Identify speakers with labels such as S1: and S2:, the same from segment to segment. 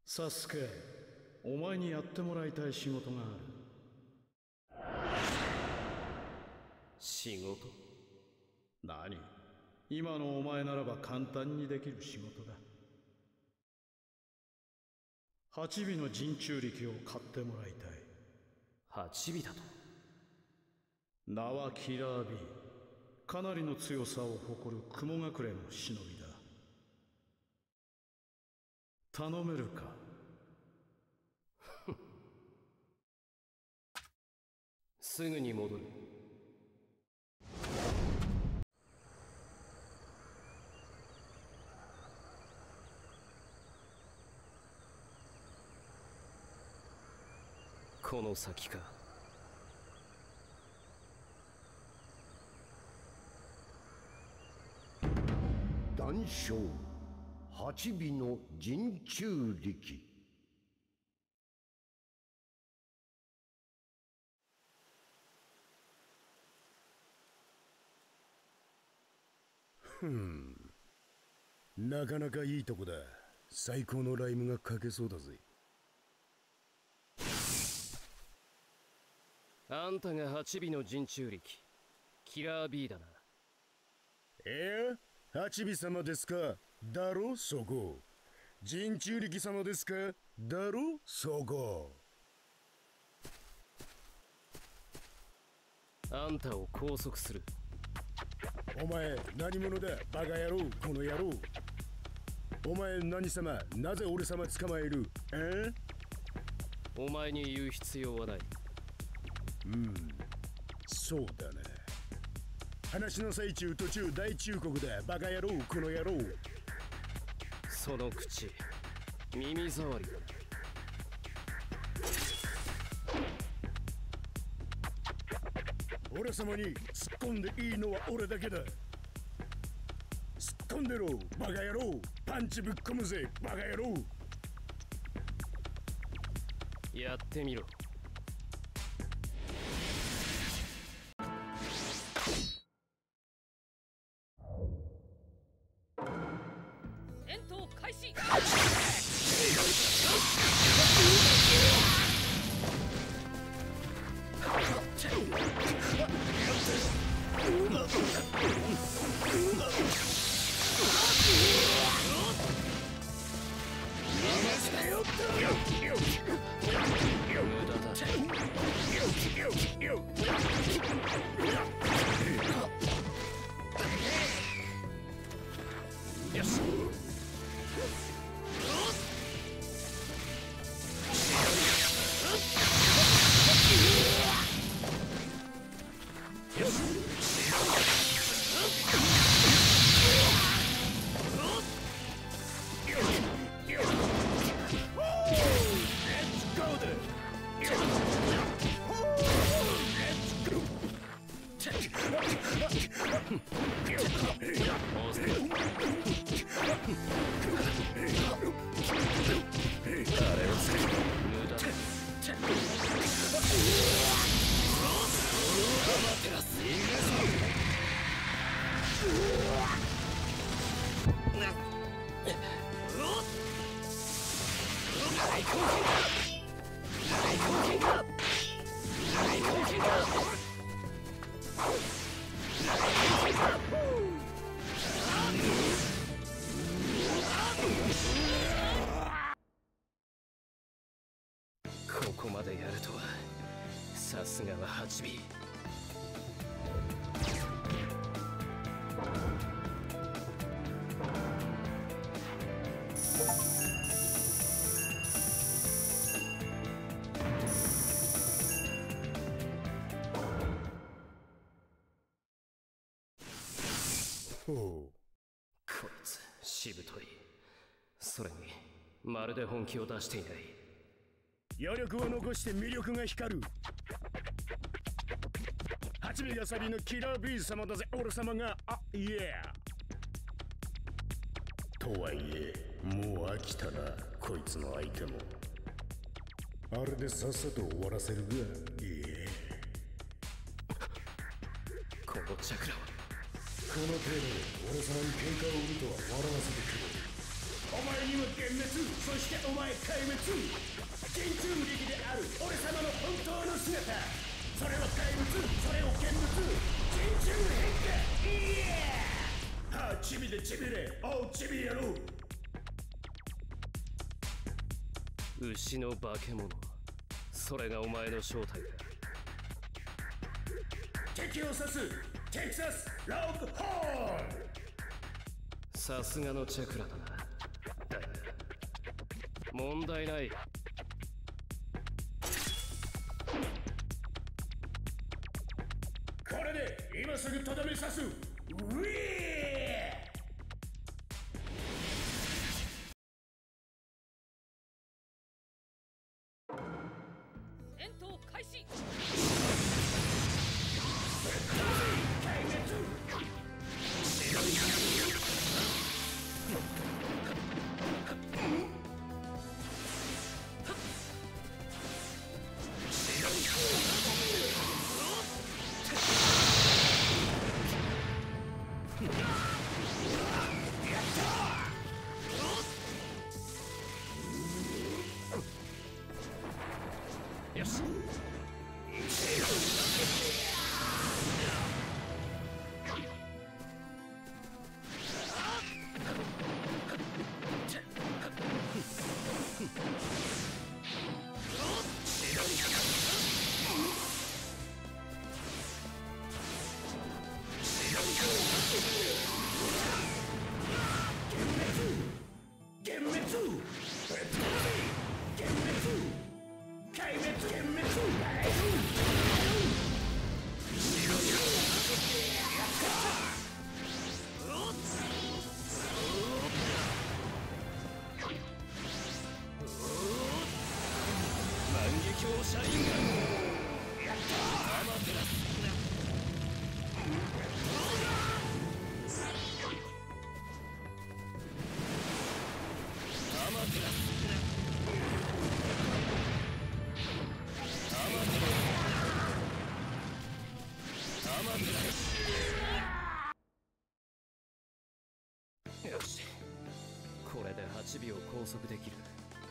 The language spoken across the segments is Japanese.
S1: サスケ、お前にやってもらいたい仕事がある。
S2: 仕事？
S1: 何？今のお前ならば簡単にできる仕事だ。8尾の人中力を買ってもらいたい。
S2: 8尾だと？
S1: 名はキラー B。かなりの強さを誇る雲隠れの忍びだ。頼めるか？
S2: すぐに戻る。この先か。
S3: 談笑8尾の人中力。
S4: なかなかいいとこだ。最高のライムが書けそうだぜ。
S2: あんたが8尾の人中力キラー B だな。
S4: 8尾様ですか？だろそこ。人中力様ですか？だろそこ。
S2: あんたを拘束する。
S4: お前何者だバカ野郎、この野郎。お前何様？なぜ俺様捕まえる？
S2: お前に言う必要はない。
S4: そうだな。話の最中途中大忠告だバカ野郎、この野郎。
S2: その口耳障りだ。
S4: 俺様に突っ込んでいいのは俺だけだ。突っ込んでろバカ野郎。パンチぶっ込むぜバカ野郎。
S2: やってみろ。
S5: 戦闘開始。
S2: よし。ここまでやるとはさすがは8尾。こいつしぶとい。それにまるで本気を出していない。
S4: 余力を残して魅力が光る。8尾がサビのキラー B 様だぜ俺様が。いやとはいえもう飽きたなこいつの相手も。あれでさっさと終わらせるが。
S2: このチャクラは
S4: この程度で俺様に喧嘩を売るとは笑わせてくれ。 お前にも幻滅、そしてお前壊滅。人中力である俺様の本当の姿、それは怪物、それを見物、人中変化。イエー、はあ、チビでチビれ、おうチビ野郎。
S2: 牛の化け物、それがお前の正体だ。
S4: 敵を刺すテキサスローグホール。
S2: さすがのチェクラだな。だが問題ない。
S4: これで今すぐとどめ刺す。ウィー、
S5: 戦闘開始。
S2: よし。
S4: 幻滅、壊滅、幻滅。
S2: 万華鏡シャリンガン。アマテラス。アマテラス。アマテラス。アマテラス。よし、これで8秒拘束できる。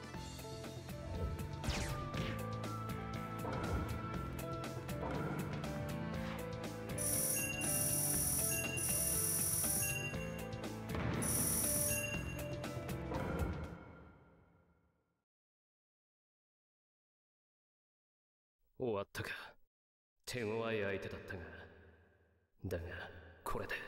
S2: 終わったか。手強い相手だったが。だが、これで。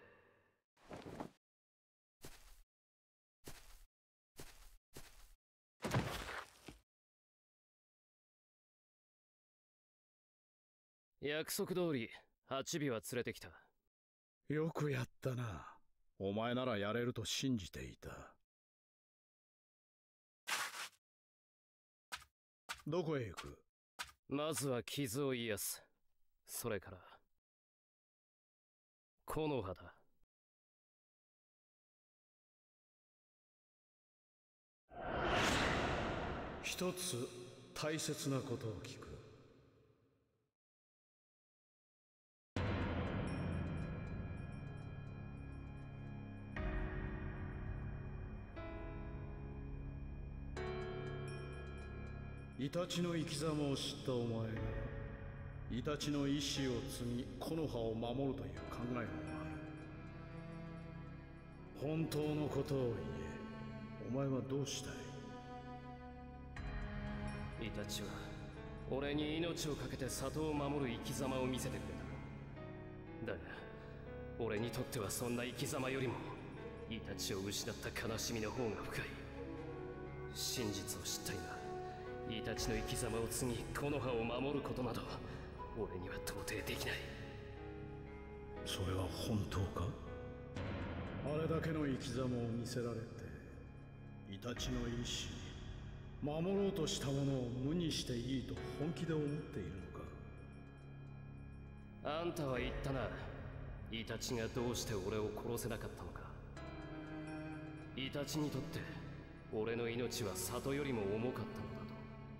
S2: 約束通り、8尾は連れてきた。
S1: よくやったな。お前ならやれると信じていた。どこへ行く？
S2: まずは傷を癒す。それから、木の葉だ。
S1: 一つ大切なことを聞く。イタチの生き様を知ったお前がイタチの意志を継ぎ木の葉を守るという考えもある。本当のことを言え。お前はどうしたい？
S2: イタチは俺に命を懸けて里を守る生き様を見せてくれた。だが俺にとってはそんな生き様よりもイタチを失った悲しみの方が深い。真実を知った今、イタチの生き様を継ぎ木の葉を守ることなど俺には到底できない。
S1: それは本当か？あれだけの生き様を見せられてイタチの意志、守ろうとしたものを無にしていいと本気で思っているのか？
S2: あんたは言ったな。イタチがどうして俺を殺せなかったのか。イタチにとって俺の命は里よりも重かったのだ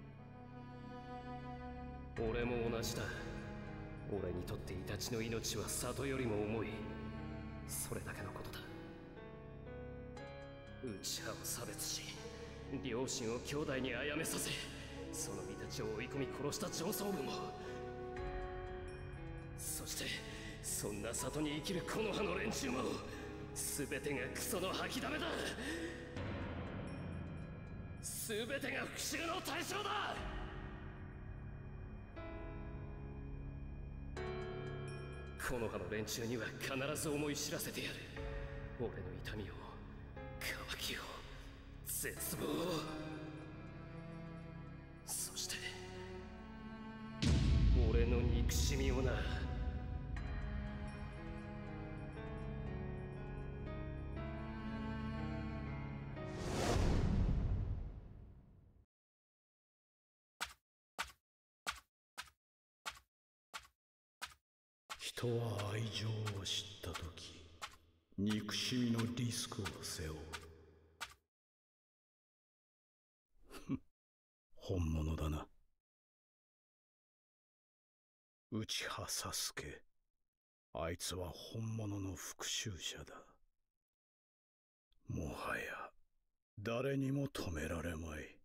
S2: と。俺も同じだ。俺にとってイタチの命は里よりも重い。それだけのことだ。 内派を差別し、両親を兄弟に殺めさせ、その身たちを追い込み殺した上層部も、そしてそんな里に生きる木の葉の連中も、全てがクソの吐きだめだ。全てが復讐の対象だ。木の葉の連中には必ず思い知らせてやる。俺の痛みを、渇きを、絶望を、そして俺の憎しみをな。
S1: 人は愛情を知ったとき、憎しみのリスクを背負う。本物だな。内葉サスケ。あいつは本物の復讐者だ。もはや誰にも止められまい。